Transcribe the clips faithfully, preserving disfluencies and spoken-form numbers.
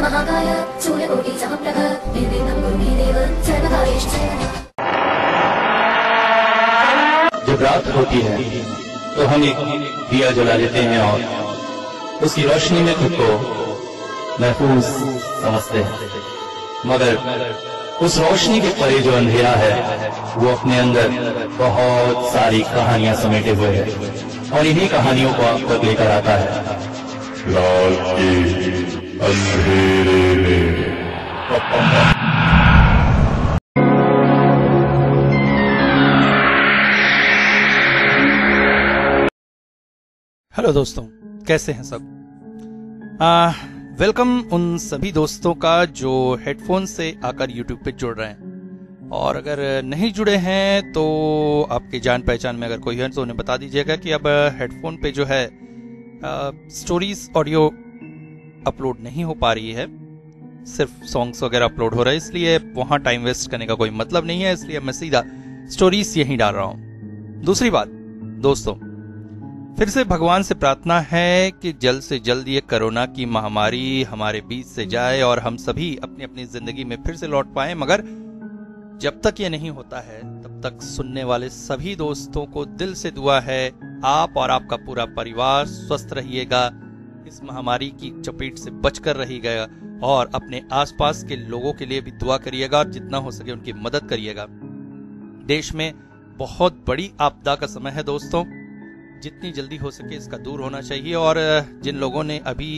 महाकाय सूर्यकोटि समप्रभ निर्विघ्नं कुरु मे देव सर्वकार्येषु सर्वदा। जब रात होती है तो हम एक दिया जला लेते हैं और उसकी रोशनी में खुद को महफूज समझते हैं, मगर उस रोशनी के परे जो अंधेरा है वो अपने अंदर बहुत सारी कहानियां समेटे हुए है और इन्हीं कहानियों को आप तक लेकर आता है रात के अंधेरे में। हेलो दोस्तों, कैसे हैं सब? आ, वेलकम उन सभी दोस्तों का जो हेडफोन से आकर यूट्यूब पे जुड़ रहे हैं, और अगर नहीं जुड़े हैं तो आपकी जान पहचान में अगर कोई है तो उन्हें बता दीजिएगा कि अब हेडफोन पे जो है आ, स्टोरीज ऑडियो अपलोड नहीं हो पा रही है, सिर्फ सॉन्ग्स वगैरह अपलोड हो रहे हैं, इसलिए वहां टाइम वेस्ट करने का कोई मतलब नहीं है, इसलिए मैं सीधा स्टोरीज यहीं डाल रहा हूं। दूसरी बात दोस्तों, फिर से भगवान से प्रार्थना है कि जल्द से जल्द ये कोरोना की महामारी हमारे बीच से जाए और हम सभी अपनी अपनी जिंदगी में फिर से लौट पाएं, मगर जब तक ये नहीं होता है तब तक सुनने वाले सभी दोस्तों को दिल से दुआ है आप और आपका पूरा परिवार स्वस्थ रहिएगा, इस महामारी की चपेट से बचकर रहिएगा और अपने आसपास के लोगों के लिए भी दुआ करिएगा और जितना हो सके उनकी मदद करिएगा। देश में बहुत बड़ी आपदा का समय है दोस्तों, जितनी जल्दी हो सके इसका दूर होना चाहिए, और जिन लोगों ने अभी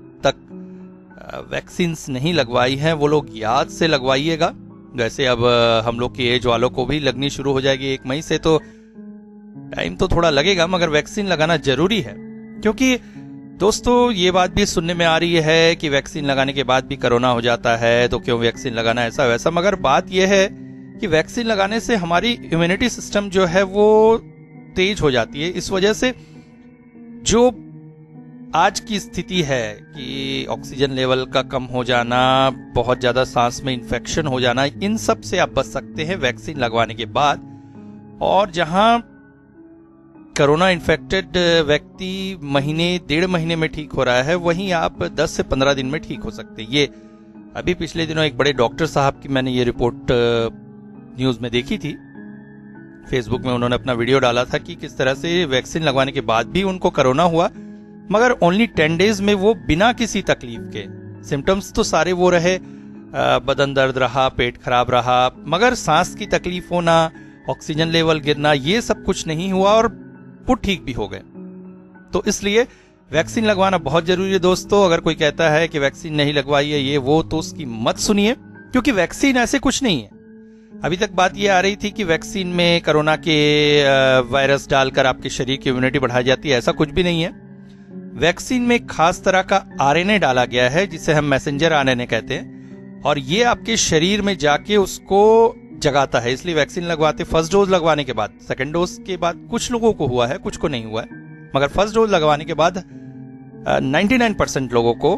तक वैक्सीन नहीं लगवाई है वो लोग याद से लगवाइएगा। वैसे अब हम लोग की एज वालों को भी लगनी शुरू हो जाएगी एक मई से, तो टाइम तो थोड़ा लगेगा, मगर वैक्सीन लगाना जरूरी है। क्योंकि दोस्तों ये बात भी सुनने में आ रही है कि वैक्सीन लगाने के बाद भी कोरोना हो जाता है, तो क्यों वैक्सीन लगाना, ऐसा वैसा, मगर बात यह है कि वैक्सीन लगाने से हमारी इम्यूनिटी सिस्टम जो है वो तेज हो जाती है। इस वजह से जो आज की स्थिति है कि ऑक्सीजन लेवल का कम हो जाना, बहुत ज्यादा सांस में इन्फेक्शन हो जाना, इन सब से आप बच सकते हैं वैक्सीन लगवाने के बाद। और जहां कोरोना इन्फेक्टेड व्यक्ति महीने डेढ़ महीने में ठीक हो रहा है, वहीं आप दस से पंद्रह दिन में ठीक हो सकते हैं। ये अभी पिछले दिनों एक बड़े डॉक्टर साहब की मैंने ये रिपोर्ट न्यूज में देखी थी, फेसबुक में उन्होंने अपना वीडियो डाला था कि किस तरह से वैक्सीन लगवाने के बाद भी उनको कोरोना हुआ, मगर ओनली टेन डेज में वो बिना किसी तकलीफ के, सिम्टम्स तो सारे वो रहे, बदन दर्द रहा, पेट खराब रहा, मगर सांस की तकलीफ होना, ऑक्सीजन लेवल गिरना, ये सब कुछ नहीं हुआ और वो ठीक भी हो गए। तो इसलिए वैक्सीन लगवाना बहुत जरूरी है दोस्तों। अगर कोई कहता है कि वैक्सीन नहीं लगवाई है ये वो, तो उसकी मत सुनिए, क्योंकि वैक्सीन ऐसे कुछ नहीं है। अभी तक बात ये आ रही थी कि वैक्सीन में कोरोना के वायरस डालकर आपके शरीर की इम्यूनिटी बढ़ाई जाती है, ऐसा कुछ भी नहीं है। वैक्सीन में खास तरह का आरएनए डाला गया है जिसे हम मैसेंजर आरएनए कहते हैं, और ये आपके शरीर में जाके उसको जगाता है। इसलिए वैक्सीन लगवाते फर्स्ट डोज लगवाने के बाद, सेकेंड डोज के बाद कुछ लोगों को हुआ है, कुछ को नहीं हुआ है, मगर फर्स्ट डोज लगवाने के बाद निन्यानवे परसेंट लोगों को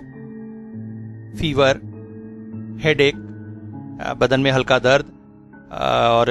फीवर, हेडेक, बदन में हल्का दर्द और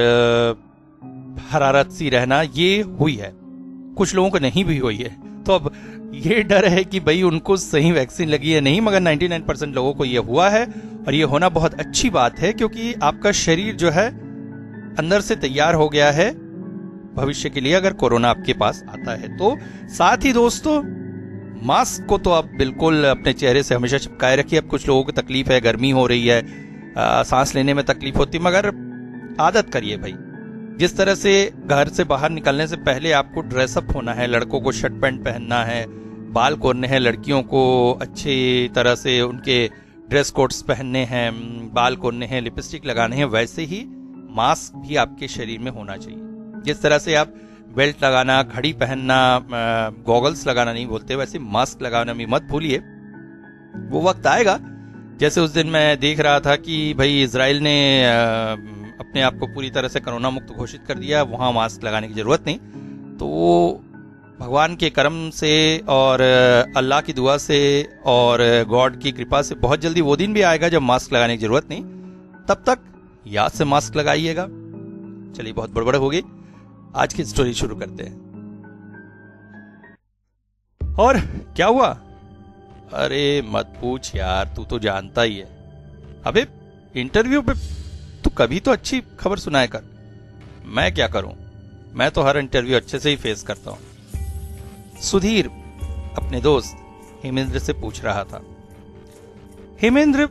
हरारत सी रहना ये हुई है, कुछ लोगों को नहीं भी हुई है। तो अब ये डर है कि भाई उनको सही वैक्सीन लगी है नहीं, मगर निन्यानवे परसेंट लोगों को ये हुआ है, और ये होना बहुत अच्छी बात है, क्योंकि आपका शरीर जो है अंदर से तैयार हो गया है भविष्य के लिए अगर कोरोना आपके पास आता है। तो साथ ही दोस्तों, मास्क को तो आप बिल्कुल अपने चेहरे से हमेशा चिपकाए रखिए। अब कुछ लोगों को तकलीफ है, गर्मी हो रही है, आ, सांस लेने में तकलीफ होती, मगर आदत करिए भाई। जिस तरह से घर से बाहर निकलने से पहले आपको ड्रेसअप होना है, लड़कों को शर्ट पैंट पहनना है, बाल कोरने हैं, लड़कियों को अच्छी तरह से उनके ड्रेस कोड्स पहनने हैं, बाल कोरने हैं, लिपस्टिक लगाने हैं, वैसे ही मास्क भी आपके शरीर में होना चाहिए। जिस तरह से आप बेल्ट लगाना, घड़ी पहनना, गॉगल्स लगाना नहीं बोलते, वैसे मास्क लगाना भी मत भूलिए। वो वक्त आएगा, जैसे उस दिन मैं देख रहा था कि भाई इजराइल ने अपने आप को पूरी तरह से कोरोना मुक्त घोषित कर दिया, वहां मास्क लगाने की जरूरत नहीं। तो भगवान के करम से और अल्लाह की दुआ से और गॉड की कृपा से बहुत जल्दी वो दिन भी आएगा जब मास्क लगाने की जरूरत नहीं। तब तक याद से मास्क लगाइएगा। चलिए, बहुत बड़बड़ हो गई, आज की स्टोरी शुरू करते हैं। और क्या हुआ, अरे मत पूछ यार, तू तो जानता ही है। अबे इंटरव्यू पे तू कभी तो अच्छी खबर सुनाया कर। मैं क्या करूं, मैं तो हर इंटरव्यू अच्छे से ही फेस करता हूं। सुधीर अपने दोस्त हेमेंद्र से पूछ रहा था। हेमेंद्र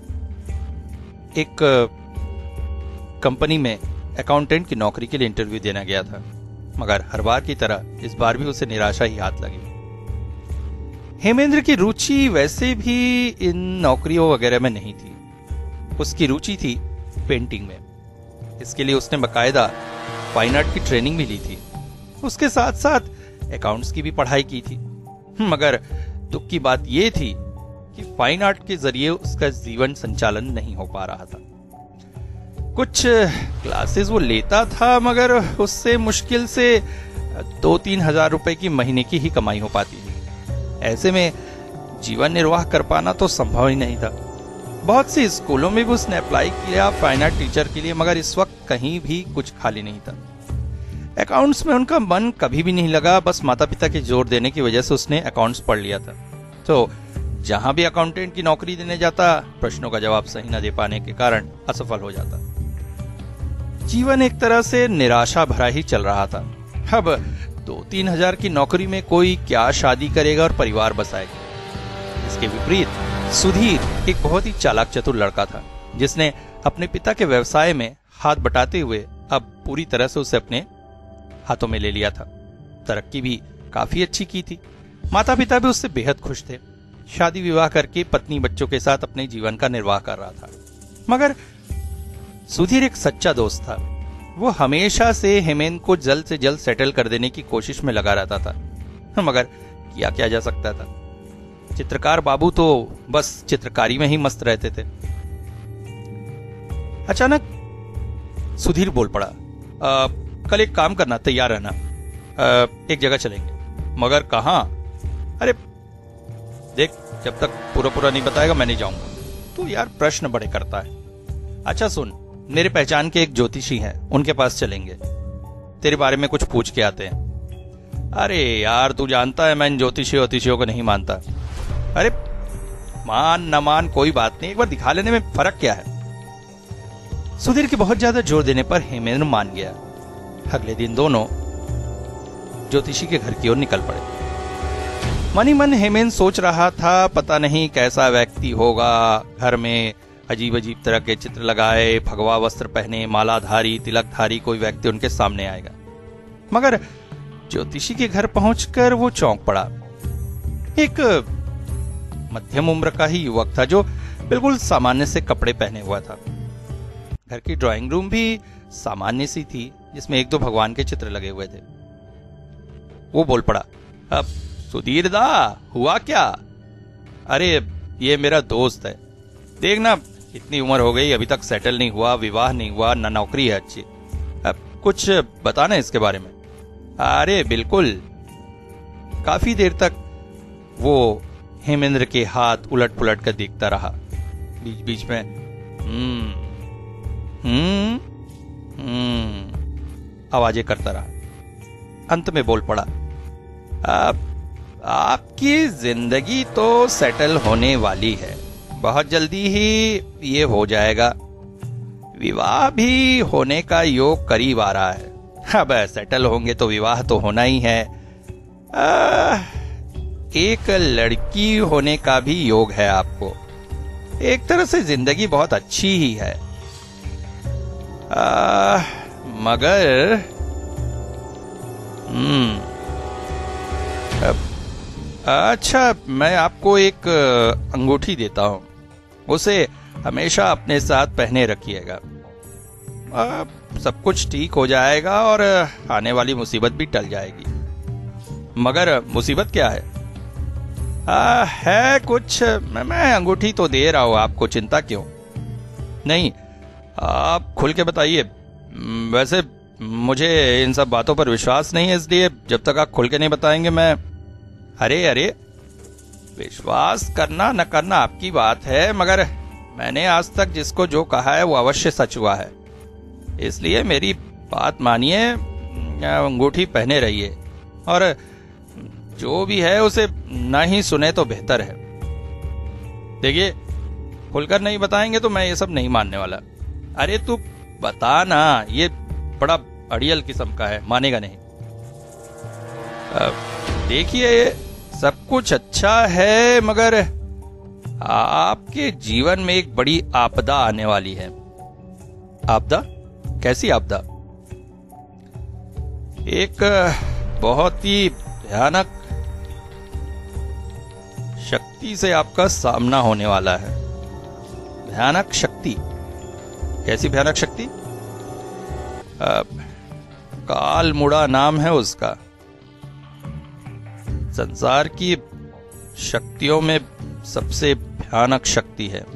एक कंपनी में अकाउंटेंट की नौकरी के लिए इंटरव्यू देना गया था, मगर हर बार की तरह इस बार भी उसे निराशा ही हाथ लगी। हेमेंद्र की रुचि वैसे भी इन नौकरियों वगैरह में नहीं थी। उसकी रुचि थी पेंटिंग में। इसके लिए उसने बकायदा फाइन आर्ट की ट्रेनिंग भी ली थी। उसके साथ साथ अकाउंट्स की भी पढ़ाई की थी। मगर दुख की बात यह थी कि फाइन आर्ट के जरिए उसका जीवन संचालन नहीं हो पा रहा था। कुछ क्लासेस वो लेता था, मगर उससे मुश्किल से दो तीन हजार रुपए की महीने की ही कमाई हो पाती थी। ऐसे में जीवन निर्वाह कर पाना तो संभव ही नहीं था। बहुत सी स्कूलों में भी उसने अप्लाई किया फाइन आर्ट टीचर के लिए, मगर इस वक्त कहीं भी कुछ खाली नहीं था। अकाउंट्स में उनका मन कभी भी नहीं लगा। बस माता पिता के जोर देने की वजह से उसने अकाउंट्स पढ़ लिया था। तो जहां भी अकाउंटेंट की नौकरी देने जाता, प्रश्नों का जवाब सही न दे पाने के कारण असफल हो जाता। जीवन एक तरह से निराशा भरा ही चल रहा था। अब दो तीन हजार की नौकरी में कोई क्या शादी करेगा और परिवार बसाएगा। इसके विपरीत सुधीर एक बहुत ही चालाक चतुर लड़का था, जिसने अपने पिता के व्यवसाय में हाथ बटाते हुए अब पूरी तरह से उसे अपने हाथों में ले लिया था। तरक्की भी काफी अच्छी की थी। माता पिता भी उससे बेहद खुश थे। शादी विवाह करके पत्नी बच्चों के साथ अपने जीवन का निर्वाह कर रहा था। मगर सुधीर एक सच्चा दोस्त था। वो हमेशा से हेमेंद्र को जल्द से जल्द सेटल कर देने की कोशिश में लगा रहता था, मगर किया क्या जा सकता था। चित्रकार बाबू तो बस चित्रकारी में ही मस्त रहते थे। अचानक सुधीर बोल पड़ा, आ, कल एक काम करना, तैयार रहना, आ, एक जगह चलेंगे। मगर कहां? अरे देख, जब तक पूरा पूरा नहीं बताएगा मैं नहीं जाऊंगा। तो यार प्रश्न बड़े करता है। अच्छा सुन, मेरे पहचान के एक ज्योतिषी हैं, उनके पास चलेंगे, तेरे बारे में कुछ पूछ के आते हैं। अरे यार तू जानता है मैं इन ज्योतिषी ज्योतिषियों को नहीं मानता। अरे मान न मान कोई बात नहीं, एक बार दिखा लेने में फर्क क्या है। सुधीर के बहुत ज्यादा जोर देने पर हेमेंद्र मान गया। अगले दिन दोनों ज्योतिषी के घर की ओर निकल पड़े। मन ही मन हेमेंद्र सोच रहा था, पता नहीं कैसा व्यक्ति होगा, घर में अजीब अजीब तरह के चित्र लगाए, भगवा वस्त्र पहने, मालाधारी, तिलकधारी कोई व्यक्ति उनके सामने आएगा। मगर ज्योतिषी के घर पहुंचकर वो चौंक पड़ा। एक मध्यम उम्र का ही युवक था, जो बिल्कुल सामान्य से कपड़े पहने हुआ था। घर की ड्राइंग रूम भी सामान्य सी थी, जिसमें एक दो भगवान के चित्र लगे हुए थे। वो बोल पड़ा, अब सुधीर दा, हुआ क्या? अरे ये मेरा दोस्त है, देखना इतनी उम्र हो गई, अभी तक सेटल नहीं हुआ, विवाह नहीं हुआ, ना नौकरी है अच्छी। अब कुछ बताना इसके बारे में। अरे बिल्कुल। काफी देर तक वो हेमेंद्र के हाथ उलट पुलट कर देखता रहा, बीच बीच में हम्म हम्म हम्म आवाजें करता रहा। अंत में बोल पड़ा, आप, आपकी जिंदगी तो सेटल होने वाली है, बहुत जल्दी ही ये हो जाएगा। विवाह भी होने का योग करीब आ रहा है। अब सेटल होंगे तो विवाह तो होना ही है। आ, एक लड़की होने का भी योग है आपको। एक तरह से जिंदगी बहुत अच्छी ही है। आ, मगर हम्म अच्छा, मैं आपको एक अंगूठी देता हूं, उसे हमेशा अपने साथ पहने रखिएगा। सब कुछ ठीक हो जाएगा और आने वाली मुसीबत भी टल जाएगी। मगर मुसीबत क्या है? आ, है कुछ, मैं, मैं अंगूठी तो दे रहा हूं आपको, चिंता क्यों? नहीं, आप खुल के बताइए। वैसे मुझे इन सब बातों पर विश्वास नहीं है, इसलिए जब तक आप खुल के नहीं बताएंगे मैं। अरे अरे, विश्वास करना न करना आपकी बात है, मगर मैंने आज तक जिसको जो कहा है वो अवश्य सच हुआ है, इसलिए मेरी बात मानिए, अंगूठी पहने रहिए और जो भी है उसे ना ही सुने तो बेहतर है। देखिए, खुलकर नहीं बताएंगे तो मैं ये सब नहीं मानने वाला। अरे तू बता ना, ये बड़ा अड़ियल किस्म का है, मानेगा नहीं। देखिए, सब कुछ अच्छा है, मगर आपके जीवन में एक बड़ी आपदा आने वाली है। आपदा? कैसी आपदा? एक बहुत ही भयानक शक्ति से आपका सामना होने वाला है। भयानक शक्ति? कैसी भयानक शक्ति? काल मुड़ा नाम है उसका। संसार की शक्तियों में सबसे भयानक शक्ति है।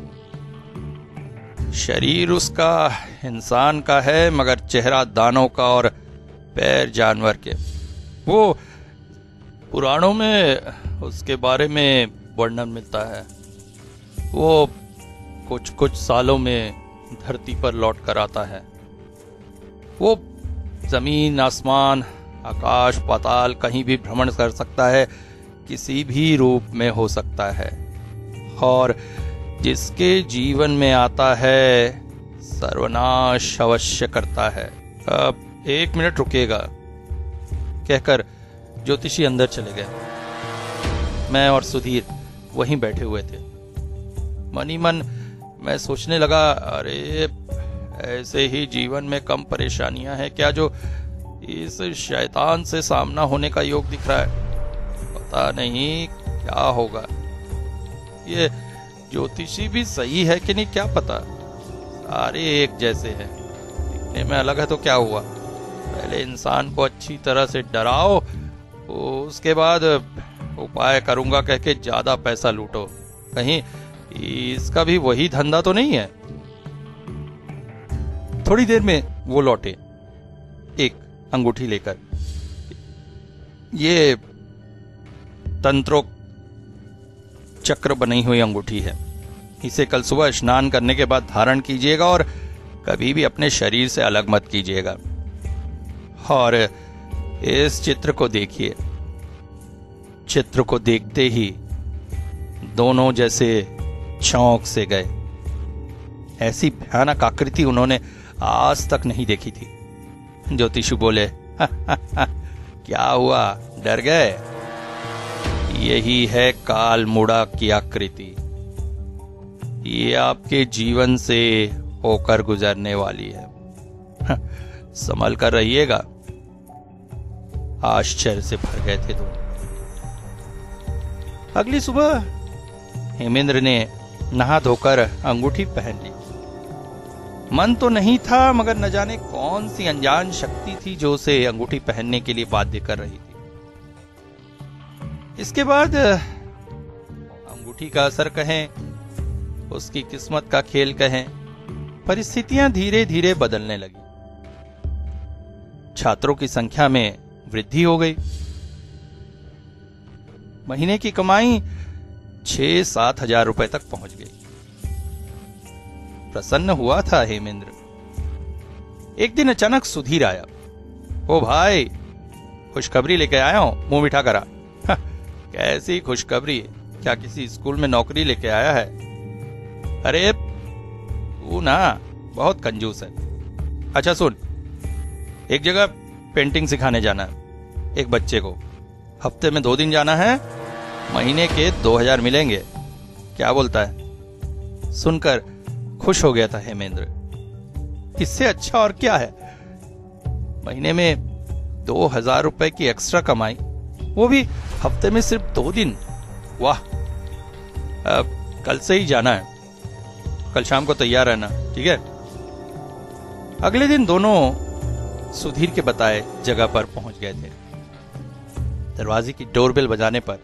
शरीर उसका इंसान का है, मगर चेहरा दानव का और पैर जानवर के। वो पुराणों में उसके बारे में वर्णन मिलता है। वो कुछ कुछ सालों में धरती पर लौट कर आता है। वो जमीन, आसमान, आकाश, पाताल कहीं भी भ्रमण कर सकता है, किसी भी रूप में हो सकता है, और जिसके जीवन में आता है सर्वनाश अवश्य करता है। अब एक मिनट रुकिएगा, कहकर ज्योतिषी अंदर चले गए। मैं और सुधीर वहीं बैठे हुए थे। मनी मन मैं सोचने लगा, अरे ऐसे ही जीवन में कम परेशानियां हैं क्या जो इस शैतान से सामना होने का योग दिख रहा है। पता नहीं क्या होगा। ये ज्योतिषी भी सही है कि नहीं क्या पता। सारे एक जैसे हैं, दिखने में अलग है तो क्या हुआ। पहले इंसान को अच्छी तरह से डराओ, उसके बाद उपाय करूंगा कह के ज्यादा पैसा लूटो। कहीं इसका भी वही धंधा तो नहीं है। थोड़ी देर में वो लौटे, एक अंगूठी लेकर। ये तंत्रों चक्र बनी हुई अंगूठी है। इसे कल सुबह स्नान करने के बाद धारण कीजिएगा और कभी भी अपने शरीर से अलग मत कीजिएगा। और इस चित्र को देखिए। चित्र को देखते ही दोनों जैसे चौंक से गए। ऐसी भयानक आकृति उन्होंने आज तक नहीं देखी थी। ज्योतिषी बोले, हा, हा, हा, क्या हुआ, डर गए? यही है काल मुड़ा की आकृति। ये आपके जीवन से होकर गुजरने वाली है। संभल कर रहिएगा। आश्चर्य से भर गए थे दोनों। अगली सुबह हेमेंद्र ने नहा धोकर अंगूठी पहन ली। मन तो नहीं था, मगर न जाने कौन सी अनजान शक्ति थी जो उसे अंगूठी पहनने के लिए बाध्य कर रही थी। इसके बाद अंगूठी का असर कहें, उसकी किस्मत का खेल कहें, परिस्थितियां धीरे धीरे बदलने लगी। छात्रों की संख्या में वृद्धि हो गई। महीने की कमाई छह सात हजार रुपए तक पहुंच गई। प्रसन्न हुआ था हेमेंद्र। एक दिन अचानक सुधीर आया। ओ भाई, खुशखबरी लेके आया हूं, मुंह मीठा करा। कैसी खुशखबरी? क्या किसी स्कूल में नौकरी लेके आया है? अरे तू ना बहुत कंजूस है। अच्छा सुन, एक जगह पेंटिंग सिखाने जाना है एक बच्चे को। हफ्ते में दो दिन जाना है, महीने के दो हजार मिलेंगे। क्या बोलता है? सुनकर खुश हो गया था हेमेंद्र। इससे अच्छा और क्या है। महीने में दो हजार रुपए की एक्स्ट्रा कमाई, वो भी हफ्ते में सिर्फ दो दिन। वाह। अब कल से ही जाना है। कल शाम को तैयार रहना, ठीक है? अगले दिन दोनों सुधीर के बताए जगह पर पहुंच गए थे। दरवाजे की डोरबेल बजाने पर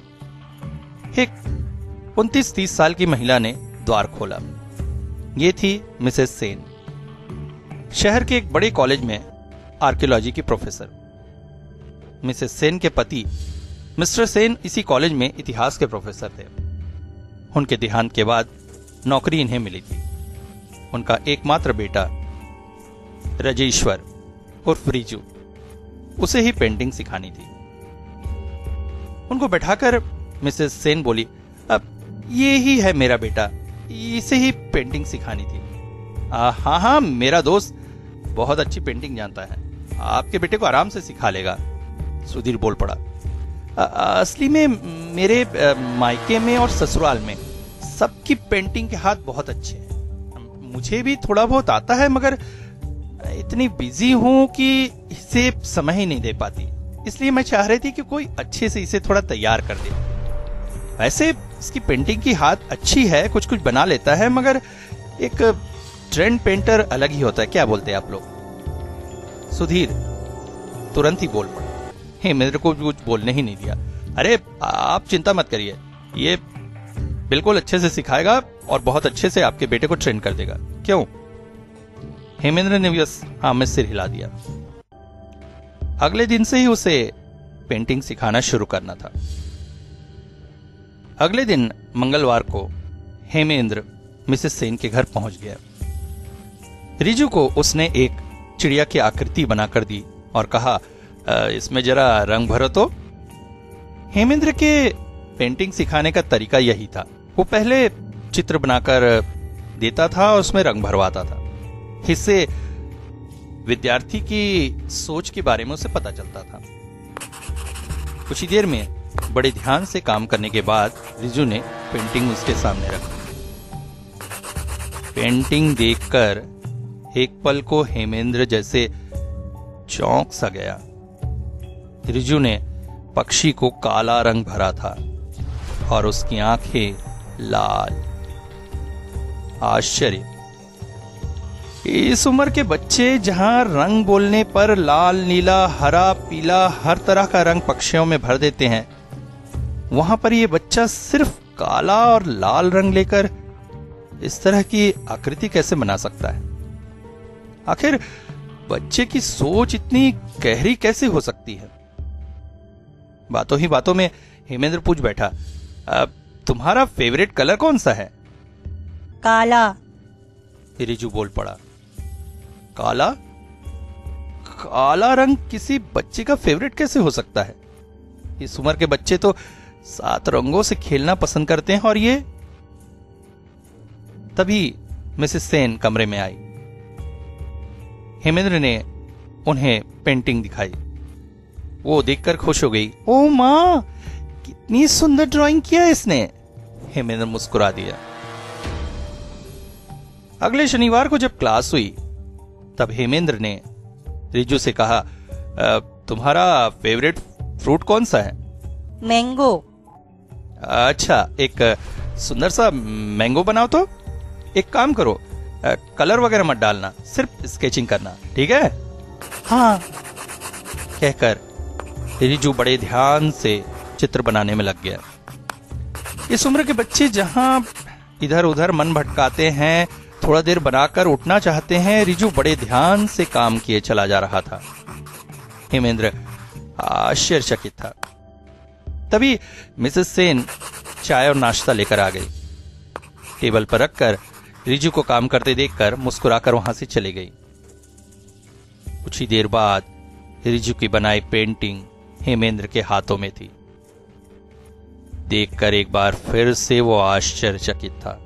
एक उनतीस तीस साल की महिला ने द्वार खोला। ये थी मिसेस सेन, शहर के एक बड़े कॉलेज में आर्कियोलॉजी की प्रोफेसर। मिसेस सेन के पति मिस्टर सेन इसी कॉलेज में इतिहास के प्रोफेसर थे। उनके देहांत के बाद नौकरी इन्हें मिली थी। उनका एकमात्र बेटा रजेश्वर उर्फ रिजू, उसे ही पेंटिंग सिखानी थी। उनको बैठाकर मिसेस सेन बोली, अब ये ही है मेरा बेटा, इसे ही पेंटिंग सिखानी थी। आ, हाँ हाँ, मेरा दोस्त बहुत अच्छी पेंटिंग जानता है, आपके बेटे को आराम से सिखा लेगा, सुधीर बोल पड़ा। आ, असली में मेरे आ, मायके में और ससुराल में सबकी पेंटिंग के हाथ बहुत अच्छे हैं। मुझे भी थोड़ा बहुत आता है, मगर इतनी बिजी हूं कि इसे समय ही नहीं दे पाती। इसलिए मैं चाह रही थी कि कोई अच्छे से इसे थोड़ा तैयार कर दे। वैसे इसकी पेंटिंग की हाथ अच्छी है, कुछ कुछ बना लेता है, मगर एक ट्रेंड पेंटर अलग ही होता है, क्या बोलते हैं आप लोग? सुधीर तुरंत ही बोल पड़ा। हेमेंद्र को कुछ बोलने ही नहीं दिया। अरे आप चिंता मत करिए, ये बिल्कुल अच्छे से सिखाएगा और बहुत अच्छे से आपके बेटे को ट्रेन कर देगा। क्यों? हेमेंद्र ने बस हाँ में सिर हिला दिया। अगले दिन से ही उसे पेंटिंग सिखाना शुरू करना था। अगले दिन मंगलवार को हेमेंद्र मिसेस सेन के घर पहुंच गया। रिजू को उसने एक चिड़िया की आकृति बनाकर दी और कहा, इसमें जरा रंग भरो तो। हेमेंद्र के पेंटिंग सिखाने का तरीका यही था। वो पहले चित्र बनाकर देता था और उसमें रंग भरवाता था। इससे विद्यार्थी की सोच के बारे में उसे पता चलता था। कुछ ही देर में बड़े ध्यान से काम करने के बाद रिजू ने पेंटिंग उसके सामने रखी। पेंटिंग देखकर एक पल को हेमेंद्र जैसे चौंक सा गया। रिजू ने पक्षी को काला रंग भरा था और उसकी आंखें लाल। आश्चर्य! इस उम्र के बच्चे जहां रंग बोलने पर लाल, नीला, हरा, पीला हर तरह का रंग पक्षियों में भर देते हैं, वहां पर यह बच्चा सिर्फ काला और लाल रंग लेकर इस तरह की आकृति कैसे बना सकता है? आखिर बच्चे की सोच इतनी गहरी कैसे हो सकती है? बातों ही बातों में हेमेंद्र पूछ बैठा, अब तुम्हारा फेवरेट कलर कौन सा है? काला। रिजू बोल पड़ा। काला? काला रंग किसी बच्चे का फेवरेट कैसे हो सकता है? इस उम्र के बच्चे तो सात रंगों से खेलना पसंद करते हैं। और ये तभी मिसेस सेन कमरे में आई। हेमेंद्र ने उन्हें पेंटिंग दिखाई। वो देखकर खुश हो गई। ओ माँ, कितनी सुंदर ड्राइंग किया है इसने। हेमेंद्र मुस्कुरा दिया। अगले शनिवार को जब क्लास हुई तब हेमेंद्र ने रिजू से कहा, तुम्हारा फेवरेट फ्रूट कौन सा है? मैंगो। अच्छा, एक सुंदर सा मैंगो बनाओ तो। एक काम करो, कलर वगैरह मत डालना, सिर्फ स्केचिंग करना, ठीक है? हाँ, कहकर रिजू बड़े ध्यान से चित्र बनाने में लग गया। इस उम्र के बच्चे जहां इधर उधर मन भटकाते हैं, थोड़ा देर बनाकर उठना चाहते हैं, रिजू बड़े ध्यान से काम किए चला जा रहा था। हेमेंद्र आश्चर्यचकित था। तभी मिसेस सेन चाय और नाश्ता लेकर आ गई। टेबल पर रखकर रिजू को काम करते देखकर मुस्कुराकर वहां से चली गई। कुछ ही देर बाद रिजू की बनाई पेंटिंग हेमेंद्र के हाथों में थी। देखकर एक बार फिर से वो आश्चर्यचकित था।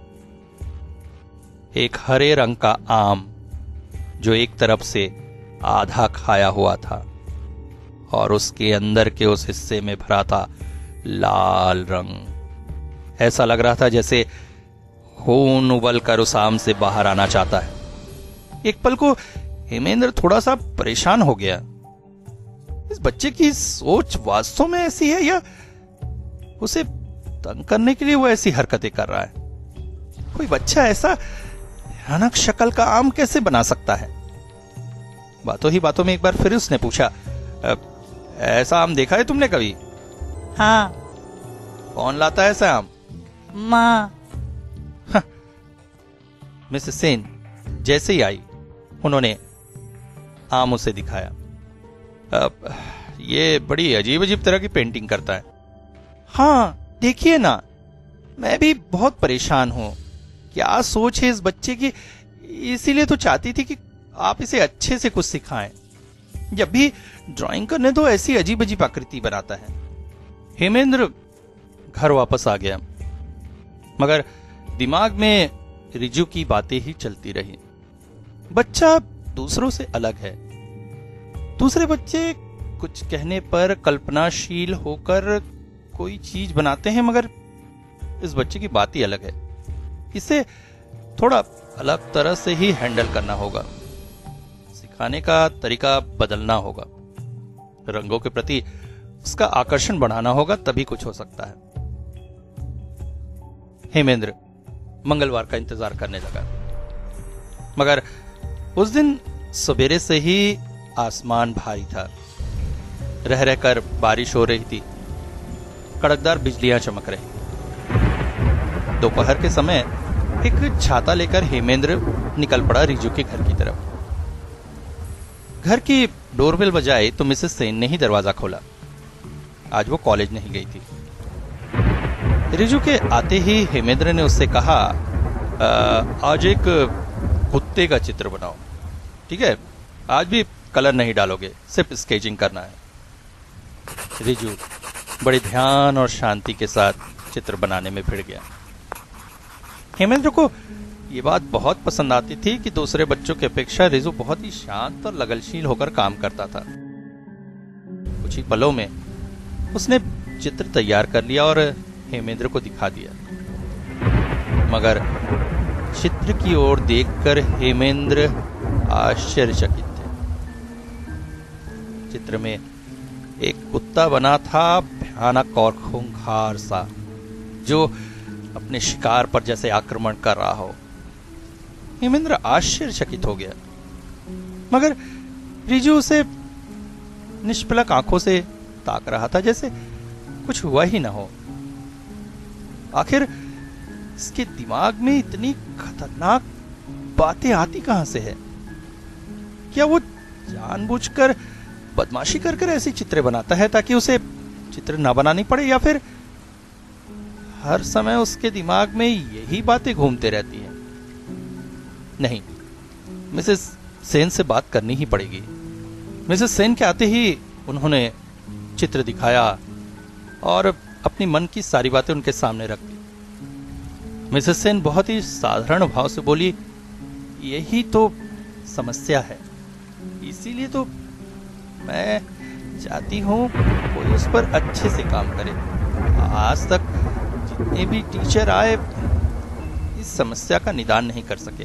एक हरे रंग का आम जो एक तरफ से आधा खाया हुआ था और उसके अंदर के उस हिस्से में भरा था लाल रंग। ऐसा लग रहा था जैसे खून उबल कर उस आम से बाहर आना चाहता है। एक पल को हेमेंद्र थोड़ा सा परेशान हो गया। इस बच्चे की सोच वास्तव में ऐसी है या उसे तंग करने के लिए वो ऐसी हरकतें कर रहा है? कोई बच्चा ऐसा भयानक शक्ल का आम कैसे बना सकता है? बातों ही बातों में एक बार फिर उसने पूछा, ऐसा आम देखा है तुमने कभी? हाँ। कौन लाता है ऐसा आम? माँ। मिसेस सेन जैसे ही आई उन्होंने आम उसे दिखाया। अब ये बड़ी अजीब अजीब तरह की पेंटिंग करता है। हाँ, देखिए ना, मैं भी बहुत परेशान हूं। क्या सोच है इस बच्चे की, इसीलिए तो चाहती थी कि आप इसे अच्छे से कुछ सिखाएं। जब भी ड्राइंग करने तो ऐसी अजीब अजीब आकृति बनाता है। हेमेंद्र घर वापस आ गया। मगर दिमाग में रिजू की बातें ही चलती रही। बच्चा दूसरों से अलग है। दूसरे बच्चे कुछ कहने पर कल्पनाशील होकर कोई चीज बनाते हैं, मगर इस बच्चे की बात ही अलग है। इसे थोड़ा अलग तरह से ही हैंडल करना होगा। सिखाने का तरीका बदलना होगा। रंगों के प्रति उसका आकर्षण बढ़ाना होगा, तभी कुछ हो सकता है। हेमेंद्र मंगलवार का इंतजार करने लगा, मगर उस दिन सवेरे से ही आसमान भारी था। रह रहकर बारिश हो रही थी। कड़कदार बिजलियां चमक रही। दोपहर के समय एक छाता लेकर हेमेंद्र निकल पड़ा रिजू के घर की तरफ। घर की डोरबेल बजाई तो मिसेस सेन ने ही दरवाजा खोला। आज वो कॉलेज नहीं गई थी। रिजू के आते ही हेमेंद्र ने उससे कहा, आज एक कुत्ते का चित्र बनाओ, ठीक है? आज भी कलर नहीं डालोगे, सिर्फ स्केचिंग करना है। रिजू बड़े ध्यान और शांति के साथ चित्र बनाने में भिड़ गया। हेमेंद्र को ये बात बहुत पसंद आती थी कि दूसरे बच्चों की अपेक्षा रिजू बहुत ही शांत और लगनशील होकर काम करता था। कुछ ही पलों में उसने चित्र तैयार कर लिया और हेमेंद्र को दिखा दिया। मगर चित्र की ओर देखकर हेमेंद्र आश्चर्यचकित थे। चित्र में एक कुत्ता बना था, भयानक और खूंखार सा, जो अपने शिकार पर जैसे आक्रमण कर रहा हो। हेमेंद्र आश्चर्यचकित हो गया, मगर रिजू उसे निष्पलक आंखों से ताक रहा था, जैसे कुछ हुआ ही ना हो। आखिर इसके दिमाग में इतनी खतरनाक बातें आती कहां से है? क्या वो जानबूझकर बदमाशी कर कर ऐसी चित्र बनाता है ताकि उसे चित्र ना बनानी पड़े, या फिर हर समय उसके दिमाग में यही बातें घूमते रहती हैं? नहीं, मिसेस सेन से बात करनी ही पड़ेगी। मिसेस सेन के आते ही उन्होंने चित्र दिखाया और अपनी मन की सारी बातें उनके सामने रख दी। मिसेस सेन बहुत ही साधारण भाव से बोली, यही तो समस्या है, इसीलिए तो मैं चाहती हूं कोई उस पर अच्छे से काम करे। आज तक जितने भी टीचर आए इस समस्या का निदान नहीं कर सके।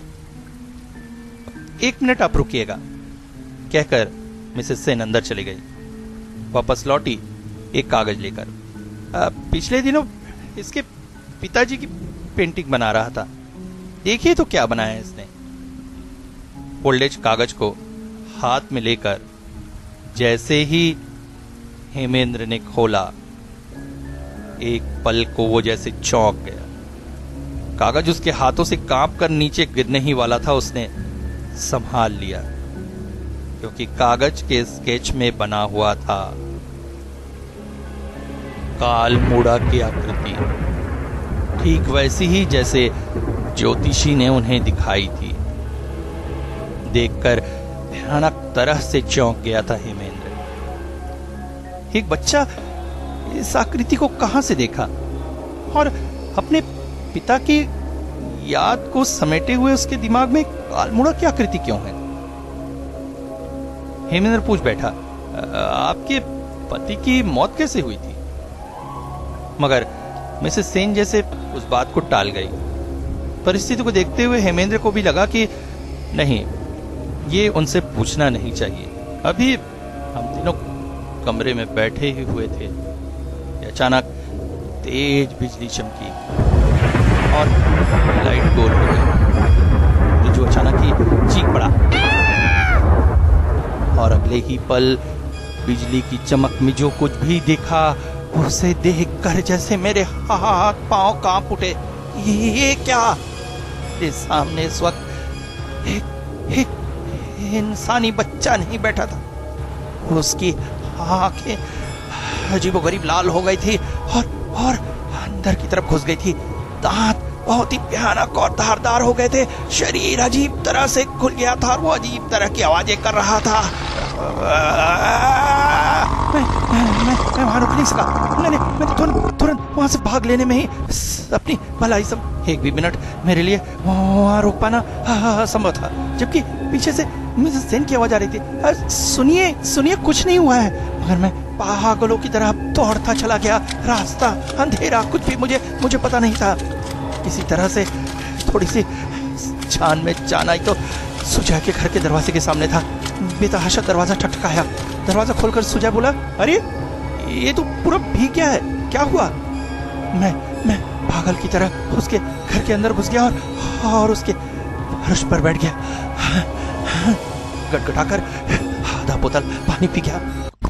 एक मिनट आप रुकिएगा, कहकर मिसेस सेन अंदर चली गई। वापस लौटी एक कागज लेकर। पिछले दिनों इसके पिताजी की पेंटिंग बना रहा था, देखिए तो क्या बनाया है इसने। फोल्डेज कागज को हाथ में लेकर जैसे ही हेमेंद्र ने खोला, एक पल को वो जैसे चौंक गया। कागज उसके हाथों से कांप कर नीचे गिरने ही वाला था। उसने संभाल लिया, क्योंकि कागज के स्केच में बना हुआ था कालमूड़ा की आकृति, ठीक वैसी ही जैसे ज्योतिषी ने उन्हें दिखाई थी। देखकर भयानक तरह से चौंक गया था हेमेंद्र। एक बच्चा इस आकृति को कहां से देखा और अपने पिता की याद को समेटे हुए उसके दिमाग में कालमूड़ा की आकृति क्यों है? हेमेंद्र पूछ बैठा, आपके पति की मौत कैसे हुई थी? मगर मिसेस सेन जैसे उस बात को टाल गई। परिस्थिति को देखते हुए हेमेंद्र को भी लगा कि नहीं, ये उनसे पूछना नहीं चाहिए। अभी हम तीनों कमरे में बैठे ही हुए थे, अचानक तेज बिजली चमकी और लाइट गोल हो गई। जो अचानक ही चीख पड़ा और अगले ही पल बिजली की चमक में जो कुछ भी देखा उसे देखकर जैसे मेरे हाथ पांव कांप उठे। ये क्या? मेरे सामने इस वक्त एक, एक इंसानी बच्चा नहीं बैठा था। उसकी आंखें अजीबोगरीब लाल हो गई थी और और अंदर की तरफ घुस गई थी। दांत बहुत ही भयानक और धारदार हो गए थे। शरीर अजीब तरह से खुल गया था और वो अजीब तरह की आवाजें कर रहा था। मैं मैं मैं, मैं वहां रुक नहीं सका। मैंने मैंने तुरंत तुरंत वहां से भाग लेने में ही अपनी भलाई सब। एक भी मिनट मेरे लिए वहां रोक पाना असंभव था, जबकि पीछे से मिसेस सेन की आवाज आ रही थी। सुनिए सुनिए, कुछ नहीं हुआ है। मगर मैं पागलों की तरह दौड़ता चला गया। रास्ता अंधेरा, कुछ भी मुझे मुझे पता नहीं था। किसी तरह से थोड़ी सी जान में जान आई तो सुजय के घर के दरवाजे के सामने था। बेतहाशा दरवाजा ठकठकाया। दरवाजा खोलकर सुजय बोला, अरे ये तो पूरा भीग गया है, क्या हुआ? मैं मैं पागल की तरह उसके घर के अंदर घुस गया और और उसके फर्श पर बैठ गया। गटगटाकर आधा बोतल पानी पी गया।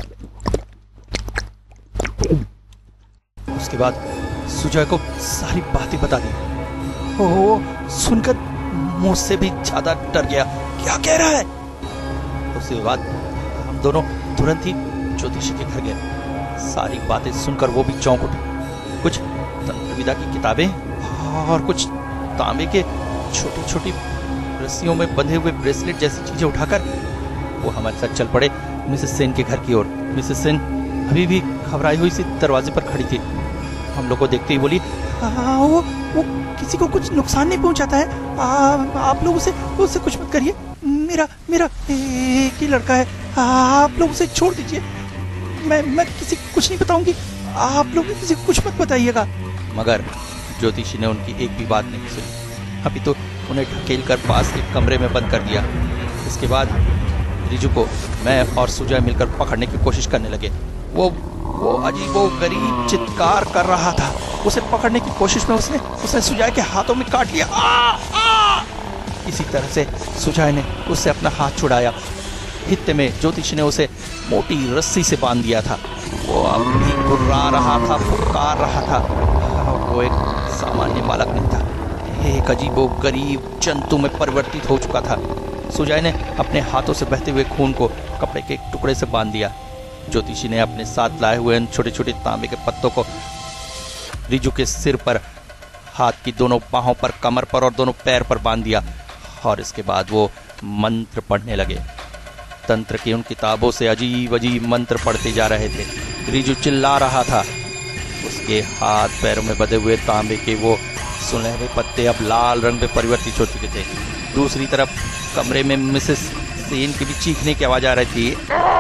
उसके बाद सुजय को सारी बातें बता दी। वो सुनकर मुझसे भी ज्यादा डर गया। क्या कह रहा है? उसके बाद हम दोनों तुरंत ही ज्योतिषी के घर गए। सारी बातें सुनकर वो भी चौंक उठे। कुछ तंत्र विद्या की किताबें और कुछ तांबे के छोटी छोटी रस्सियों में बंधे हुए ब्रेसलेट जैसी चीजें उठाकर वो हमारे साथ चल पड़े मिसेस सेन के घर की ओर। मिसेस सेन अभी भी घबराई हुई सी दरवाजे पर खड़ी थी। हम लोग को देखते ही बोली, वो वो किसी को कुछ नुकसान नहीं पहुंचाता है। आ, आप लोग उसे उससे कुछ मत करिए। मेरा मेरा एक ही लड़का है, आप लोग उसे छोड़ दीजिए। मैं मैं किसी को कुछ नहीं बताऊंगी, आप लोग किसी को कुछ मत बताइएगा। मगर ज्योतिषी ने उनकी एक भी बात नहीं सुनी। अभी तो उन्हें ढकेल कर पास के कमरे में बंद कर दिया। इसके बाद रिजू को मैं और सुजय मिलकर पकड़ने की कोशिश करने लगे। वो वो अजीबो गरीब चित्कार कर रहा था। उसे पकड़ने की कोशिश में उसने उसने सुजय के हाथों में काट लिया। आ, आ! इसी तरह से सुजय ने उससे अपना हाथ छुड़ाया। हित्ते में ज्योतिषी ने उसे मोटी रस्सी से बांध दिया था। वो अब भी गुर्रा रहा था, पुकार रहा था। वो एक सामान्य बालक नहीं था, एक अजीबो गरीब जंतु में परिवर्तित हो चुका था। सुजय ने अपने हाथों से बहते हुए खून को कपड़े के एक टुकड़े से बांध दिया। ज्योतिषी ने अपने साथ लाए हुए उन छोटे छोटे तांबे के पत्तों को रिजू के सिर पर, हाथ की दोनों बाहों पर, कमर पर और दोनों पैर पर बांध दिया। और इसके बाद वो मंत्र पढ़ने लगे। तंत्र की उन किताबों से अजीब अजीब मंत्र पढ़ते जा रहे थे। रिजू चिल्ला रहा था। उसके हाथ पैरों में बंधे हुए तांबे के वो सुनहरे पत्ते अब लाल रंग में परिवर्तित हो चुके थे। दूसरी तरफ कमरे में मिसेस सेन की भी चीखने की आवाज आ रही थी,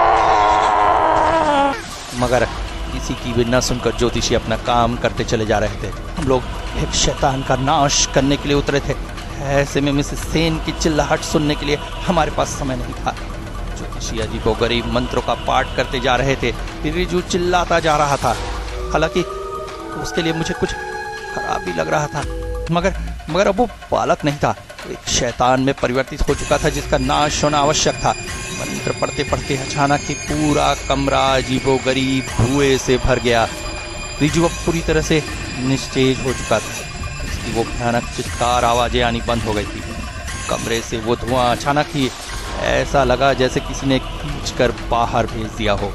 मगर किसी की भी न सुनकर ज्योतिषी अपना काम करते चले जा रहे थे। हम लोग एक शैतान का नाश करने के लिए उतरे थे। ऐसे में मिसेस सेन की चिल्लाहट सुनने के लिए हमारे पास समय नहीं था। ज्योतिषी अजीबोगरीब मंत्रों का पाठ करते जा रहे थे। रिजू चिल्लाता जा रहा था। हालांकि उसके लिए मुझे कुछ खराब भी लग रहा था, मगर मगर अब वो बालक नहीं था, एक शैतान में परिवर्तित हो चुका था जिसका नाश होना आवश्यक था। मंत्र पढ़ते पढ़ते अचानक ही पूरा कमरा अजीबोगरीब धुएं से भर गया। रिजू अब पूरी तरह से निस्तेज हो चुका था। उसकी वो भयानक चित्कार आवाजें आनी बंद हो गई थी। कमरे से वो धुआं अचानक ही ऐसा लगा जैसे किसी ने खींचकर बाहर भेज दिया हो।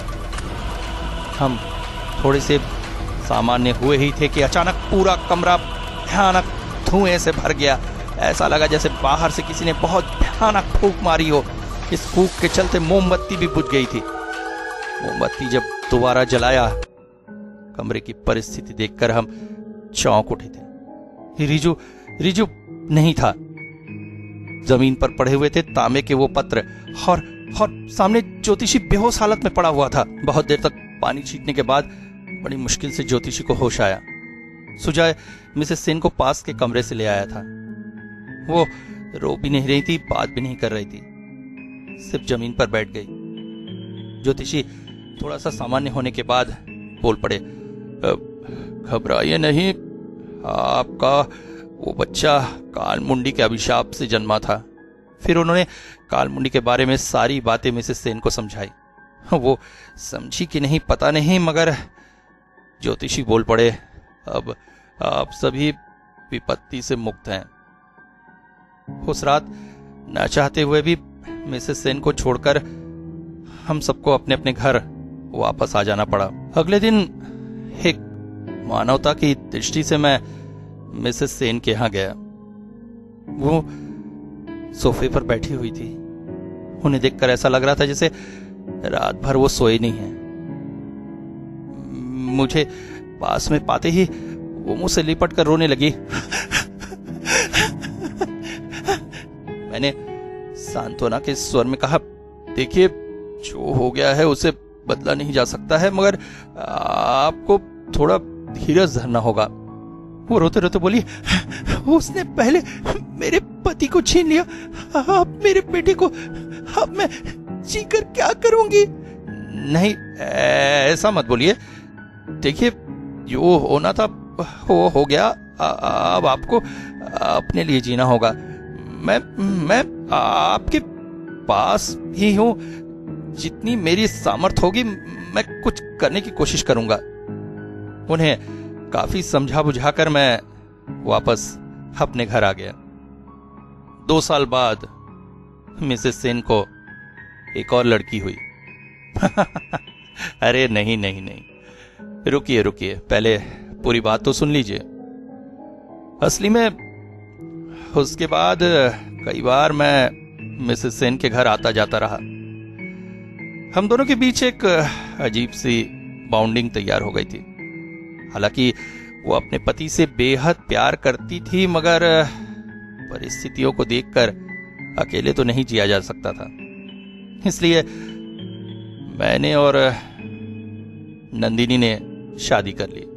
हम थोड़े से सामान्य हुए ही थे कि अचानक पूरा कमरा भयानक धुएं से भर गया। ऐसा लगा जैसे बाहर से किसी ने बहुत भयानक फूंक मारी हो। इस फूंक के चलते मोमबत्ती भी बुझ गई थी। मोमबत्ती जब दोबारा जलाया, कमरे की परिस्थिति देखकर हम चौंक उठे थे। रिजू रिजू नहीं था। जमीन पर पड़े हुए थे तांबे के वो पत्र, और और सामने ज्योतिषी बेहोश हालत में पड़ा हुआ था। बहुत देर तक पानी छींटने के बाद बड़ी मुश्किल से ज्योतिषी को होश आया। सुजय मिसेस सेन को पास के कमरे से ले आया था। वो रो भी नहीं रही थी, बात भी नहीं कर रही थी, सिर्फ जमीन पर बैठ गई। ज्योतिषी थोड़ा सा सामान्य होने के बाद बोल पड़े, घबराइए नहीं, आपका वो बच्चा कालमुंडी के अभिशाप से जन्मा था। फिर उन्होंने कालमुंडी के बारे में सारी बातें मिसेस सेन को समझाई। वो समझी कि नहीं पता नहीं, मगर ज्योतिषी बोल पड़े, अब आप सभी विपत्ति से मुक्त हैं। उस रात न चाहते हुए भी मिसेस सेन को छोड़कर हम सबको अपने अपने घर वापस आ जाना पड़ा। अगले दिन एक मानवता की दृष्टि से मैं मिसेस सेन के यहां गया। वो सोफे पर बैठी हुई थी। उन्हें देखकर ऐसा लग रहा था जैसे रात भर वो सोए नहीं है। मुझे पास में पाते ही वो मुंह से लिपट कर रोने लगी। मैंने सांत्वना के स्वर में कहा, देखिए जो हो गया है उसे बदला नहीं जा सकता है, मगर आपको थोड़ा धीरज धरना होगा। वो रोते रोते बोली, उसने पहले मेरे पति को छीन लिया, अब मेरे बेटे को, अब मैं जीकर क्या करूंगी। नहीं, ऐसा मत बोलिए। देखिए जो होना था वो हो गया, अब आपको अपने लिए जीना होगा। मैं मैं आपके पास ही हूं, जितनी मेरी सामर्थ होगी मैं कुछ करने की कोशिश करूंगा। उन्हें काफी समझा बुझाकर मैं वापस अपने घर आ गया। दो साल बाद मिसेस सेन को एक और लड़की हुई। अरे नहीं नहीं नहीं, रुकिए रुकिए, पहले पूरी बात तो सुन लीजिए। असली में उसके बाद कई बार मैं मिसेस सेन के घर आता जाता रहा। हम दोनों के बीच एक अजीब सी बाउंडिंग तैयार हो गई थी। हालांकि वो अपने पति से बेहद प्यार करती थी, मगर परिस्थितियों को देखकर अकेले तो नहीं जिया जा सकता था। इसलिए मैंने और नंदिनी ने शादी कर ली।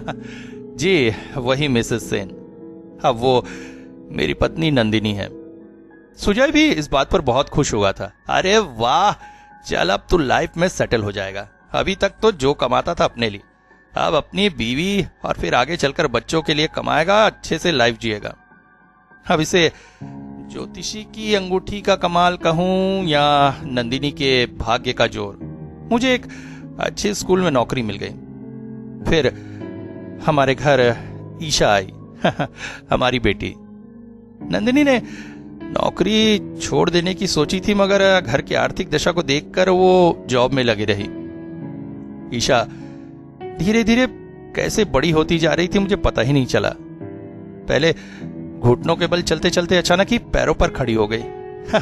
जी, वही मिसेस सेन। अब वो मेरी पत्नी नंदिनी है। सुजय भी इस बात पर बहुत खुश हुआ था। अरे वाह, चल अब तू लाइफ में सेटल हो जाएगा। अभी तक तो जो कमाता था अपने लिए, अब अपनी बीवी और फिर आगे चलकर बच्चों के लिए कमाएगा, अच्छे से लाइफ जिएगा। अब इसे ज्योतिषी की अंगूठी का कमाल कहूं या नंदिनी के भाग्य का जोर, मुझे एक अच्छे स्कूल में नौकरी मिल गई। फिर हमारे घर ईशा आई, हमारी बेटी। नंदिनी ने नौकरी छोड़ देने की सोची थी, मगर घर की आर्थिक दशा को देखकर वो जॉब में लगी रही। ईशा धीरे धीरे कैसे बड़ी होती जा रही थी मुझे पता ही नहीं चला। पहले घुटनों के बल चलते चलते अचानक ही पैरों पर खड़ी हो गई।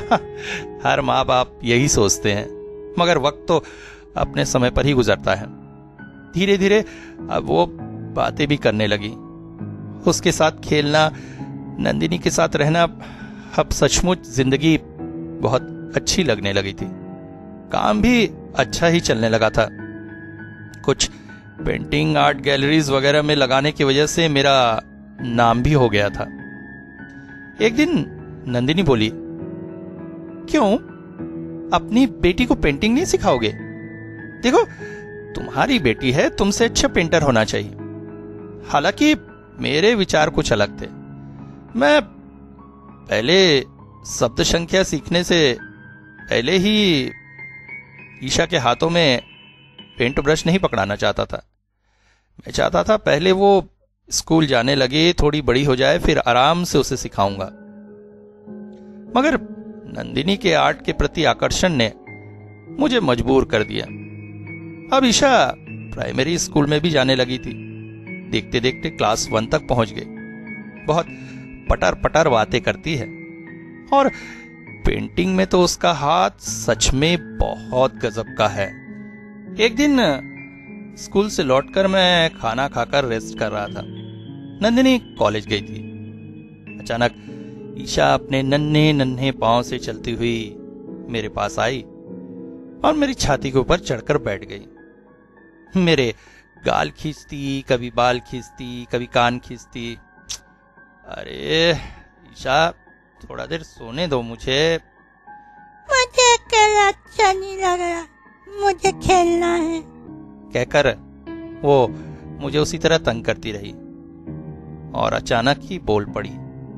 हर माँ बाप यही सोचते हैं, मगर वक्त तो अपने समय पर ही गुजरता है। धीरे धीरे अब वो बातें भी करने लगी। उसके साथ खेलना, नंदिनी के साथ रहना अब सचमुच जिंदगी बहुत अच्छी लगने लगी थी। काम भी अच्छा ही चलने लगा था। कुछ पेंटिंग, आर्ट गैलरीज वगैरह में लगाने की वजह से मेरा नाम भी हो गया था। एक दिन नंदिनी बोली, क्यों अपनी बेटी को पेंटिंग नहीं सिखाओगे? देखो तुम्हारी बेटी है, तुमसे अच्छा पेंटर होना चाहिए। हालांकि मेरे विचार कुछ अलग थे। मैं पहले शब्द संख्या सीखने से पहले ही ईशा के हाथों में पेंट ब्रश नहीं पकड़ाना चाहता था। मैं चाहता था पहले वो स्कूल जाने लगे, थोड़ी बड़ी हो जाए, फिर आराम से उसे सिखाऊंगा। मगर नंदिनी के आर्ट के प्रति आकर्षण ने मुझे मजबूर कर दिया। अब ईशा प्राइमरी स्कूल में भी जाने लगी थी। देखते देखते क्लास वन तक पहुंच गई। बहुत पटर पटर बातें करती है और पेंटिंग में तो उसका हाथ सच में बहुत गजब का है। एक दिन स्कूल से लौटकर मैं खाना खाकर रेस्ट कर रहा था। नंदिनी कॉलेज गई थी। अचानक ईशा अपने नन्हे नन्हे पांव से चलती हुई मेरे पास आई और मेरी छाती के ऊपर चढ़कर बैठ गई। मेरे गाल खींचती, कभी बाल खींचती, कभी कान खींचती। अरे ईशा, थोड़ा देर सोने दो मुझे। मुझे अकेला अच्छा नहीं लग रहा, मुझे खेलना है, कहकर वो मुझे उसी तरह तंग करती रही और अचानक ही बोल पड़ी,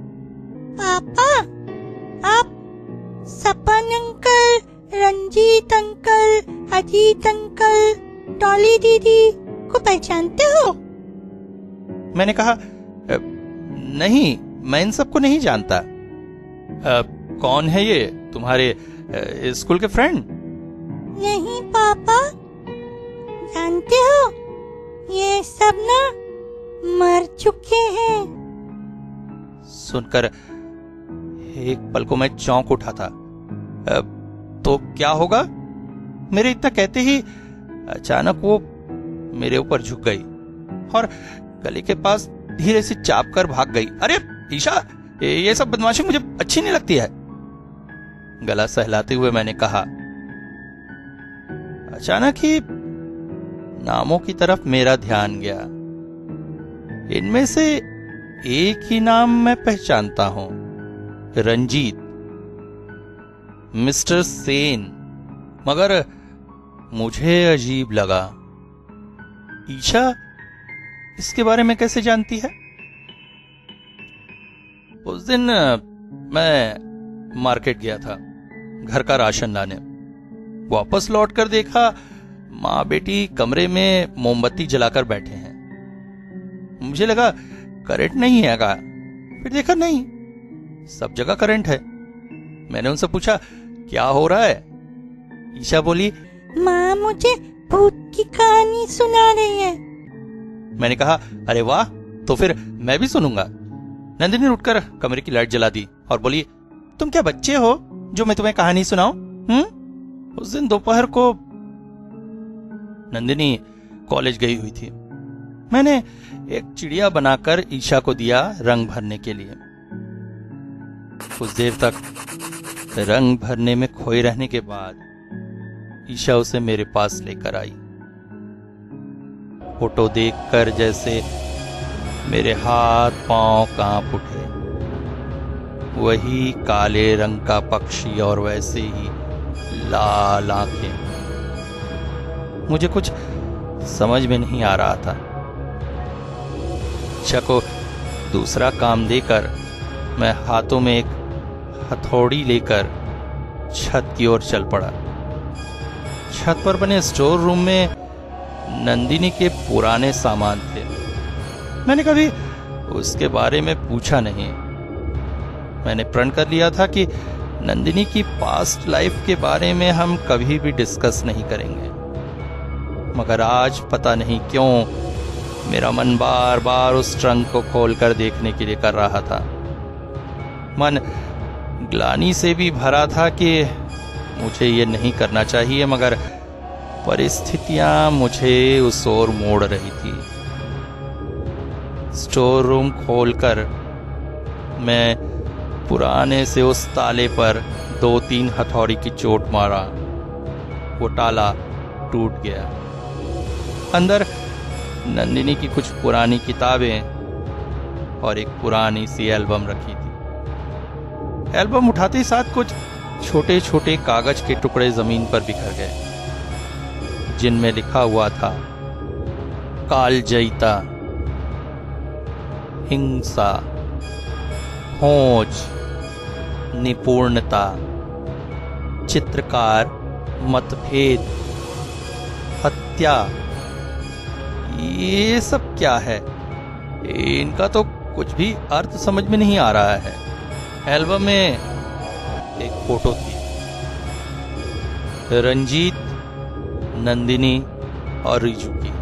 पापा आप Sapan uncle, Ranjit uncle, Ajit uncle, Dolly दीदी को पहचानते हो? मैंने कहा, नहीं, मैं इन सबको नहीं जानता। आ, कौन है ये तुम्हारे आ, स्कूल के फ्रेंड? नहीं पापा, जानते हो ये सब ना मर चुके हैं। सुनकर एक पल को मैं चौंक उठा था। आ, तो क्या होगा? मेरे इतना कहते ही अचानक वो मेरे ऊपर झुक गई और गले के पास धीरे से चाप कर भाग गई। अरे ईशा, ये सब बदमाशी मुझे अच्छी नहीं लगती है। गला सहलाते हुए मैंने कहा। अचानक ही नामों की तरफ मेरा ध्यान गया। इनमें से एक ही नाम मैं पहचानता हूं, रंजीत, मिस्टर सेन। मगर मुझे अजीब लगा, ईशा इसके बारे में कैसे जानती है? उस दिन मैं मार्केट गया था घर का राशन लाने। वापस लौटकर देखा माँ बेटी कमरे में मोमबत्ती जलाकर बैठे हैं। मुझे लगा करंट नहीं है का, फिर देखा नहीं, सब जगह करंट है। मैंने उनसे पूछा क्या हो रहा है? ईशा बोली, माँ मुझे भूत की कहानी सुना रही है। मैंने कहा अरे वाह, तो फिर मैं भी सुनूंगा। नंदिनी उठकर कमरे की लाइट जला दी और बोली, तुम क्या बच्चे हो जो मैं तुम्हें कहानी सुनाऊं? हम्म? उस दिन दोपहर को नंदिनी कॉलेज गई हुई थी। मैंने एक चिड़िया बनाकर ईशा को दिया रंग भरने के लिए। कुछ देर तक रंग भरने में खोए रहने के बाद ईशा उसे मेरे पास लेकर आई। फोटो देखकर जैसे मेरे हाथ पांव कांप उठे। वही काले रंग का पक्षी और वैसे ही लाल आंखें। मुझे कुछ समझ में नहीं आ रहा था। ईशा को दूसरा काम देकर मैं हाथों में एक हथौड़ी लेकर छत की ओर चल पड़ा। छत पर बने स्टोर रूम में नंदिनी के पुराने सामान थे। मैंने कभी उसके बारे में पूछा नहीं। मैंने प्रण कर लिया था कि नंदिनी की पास्ट लाइफ के बारे में हम कभी भी डिस्कस नहीं करेंगे। मगर आज पता नहीं क्यों मेरा मन बार बार उस ट्रंक को खोलकर देखने के लिए कर रहा था। मन ग्लानि से भी भरा था कि मुझे ये नहीं करना चाहिए, मगर परिस्थितियां मुझे उस ओर मोड़ रही थी। स्टोर रूम खोलकर मैं पुराने से उस ताले पर दो तीन हथौड़ी की चोट मारा। वो ताला टूट गया। अंदर नंदिनी की कुछ पुरानी किताबें और एक पुरानी सी एल्बम रखी थी। एल्बम उठाते ही साथ कुछ छोटे छोटे कागज के टुकड़े जमीन पर बिखर गए, जिनमें लिखा हुआ था कालजयिता, हिंसा, खोज, निपुणता, चित्रकार, मतभेद, हत्या। ये सब क्या है? इनका तो कुछ भी अर्थ समझ में नहीं आ रहा है। एल्बम में एक फोटो थी, रंजीत, नंदिनी और रिजू की।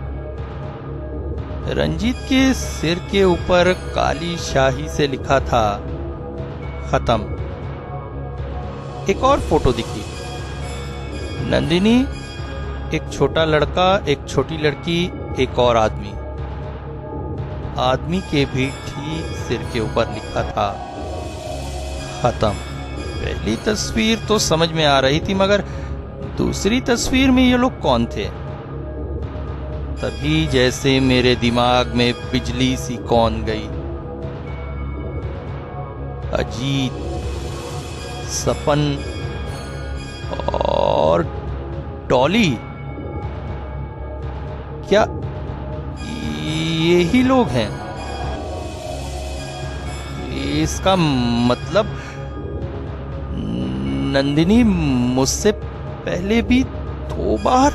रंजीत के सिर के ऊपर काली शाही से लिखा था खत्म। एक और फोटो दिखी, नंदिनी, एक छोटा लड़का, एक छोटी लड़की, एक और आदमी। आदमी के भी ठीक सिर के ऊपर लिखा था खत्म। पहली तस्वीर तो समझ में आ रही थी, मगर दूसरी तस्वीर में ये लोग कौन थे? तभी जैसे मेरे दिमाग में बिजली सी कौन गई। अजीत, सपन और डॉली, क्या ये ही लोग हैं? इसका मतलब नंदिनी मुझसे पहले भी दो बार?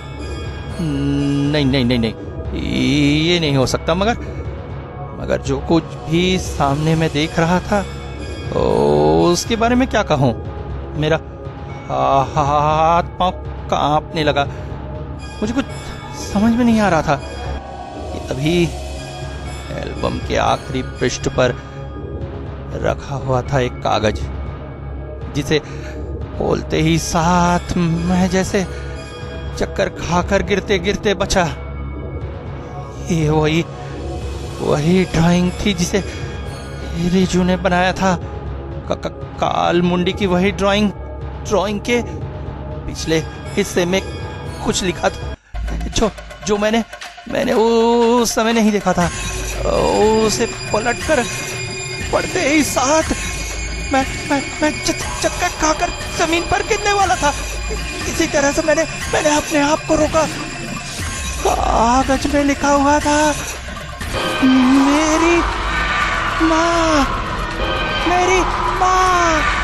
नहीं नहीं नहीं नहीं, ये नहीं हो सकता। मगर मगर जो कुछ भी सामने मैं देख रहा था उसके बारे में क्या कहूं? मेरा हाथ पांव कांपने लगा। मुझे कुछ समझ में नहीं आ रहा था कि अभी एल्बम के आखिरी पृष्ठ पर रखा हुआ था एक कागज, जिसे बोलते ही साथ मैं जैसे चक्कर खाकर गिरते गिरते बचा। ये वही वही ड्राइंग थी जिसे रिजू ने बनाया था। का, का, काल मुंडी की वही ड्राइंग। ड्राइंग के पिछले हिस्से में कुछ लिखा था जो जो मैंने मैंने उस समय नहीं देखा था। उसे पलटकर पढ़ते ही साथ मैं मैं मैं चक्कर खाकर जमीन पर गिरने वाला था। इसी तरह से मैंने मैंने अपने आप को रोका। कागज में लिखा हुआ था, मेरी माँ, मेरी माँ।